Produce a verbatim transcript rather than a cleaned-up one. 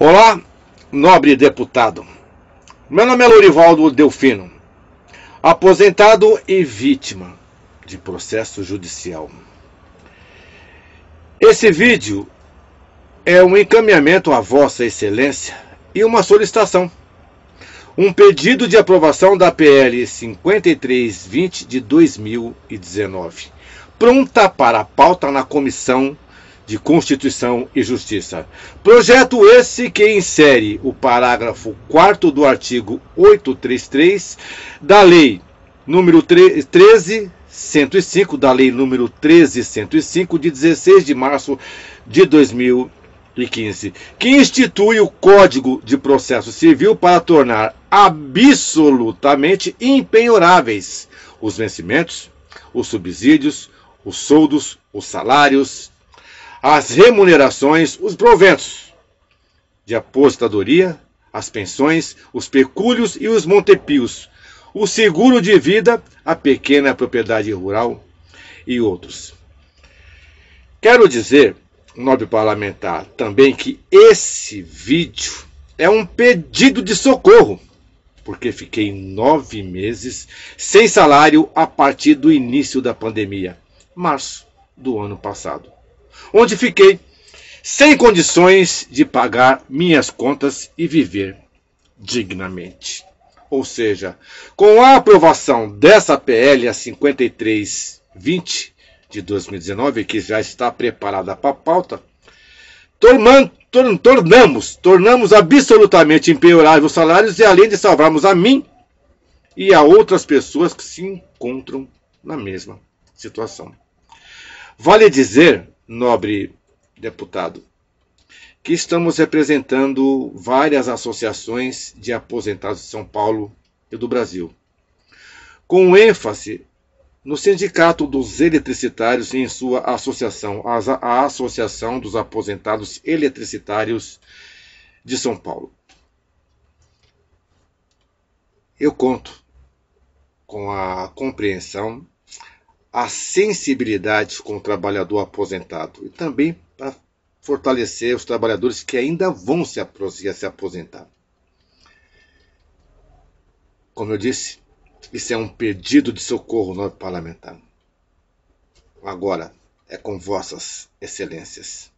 Olá, nobre deputado. Meu nome é Lorivaldo Delfino, aposentado e vítima de processo judicial. Esse vídeo é um encaminhamento a Vossa Excelência e uma solicitação. Um pedido de aprovação da P L cinquenta e três vinte de dois mil e dezenove, pronta para a pauta na Comissão de Constituição e Justiça. Projeto esse que insere o parágrafo quarto do artigo oitocentos e trinta e três da Lei número treze mil cento e cinco, da Lei número treze mil cento e cinco, de dezesseis de março de dois mil e quinze, que institui o Código de Processo Civil para tornar absolutamente impenhoráveis os vencimentos, os subsídios, os soldos, os salários, as remunerações, os proventos de aposentadoria, as pensões, os pecúlios e os montepios, o seguro de vida, a pequena propriedade rural e outros. Quero dizer, nobre parlamentar, também que esse vídeo é um pedido de socorro, porque fiquei nove meses sem salário a partir do início da pandemia, março do ano passado, onde fiquei sem condições de pagar minhas contas e viver dignamente. Ou seja, com a aprovação dessa P L cinquenta e três vinte de dois mil e dezenove, que já está preparada para a pauta, tornamos, tornamos absolutamente impenhoráveis os salários e além de salvarmos a mim e a outras pessoas que se encontram na mesma situação. Vale dizer, nobre deputado, que estamos representando várias associações de aposentados de São Paulo e do Brasil, com ênfase no Sindicato dos Eletricitários e em sua associação, a Associação dos Aposentados Eletricitários de São Paulo. Eu conto com a compreensão, a sensibilidade com o trabalhador aposentado e também para fortalecer os trabalhadores que ainda vão se aposentar. Como eu disse, isso é um pedido de socorro, nobre parlamentar. Agora é com vossas excelências.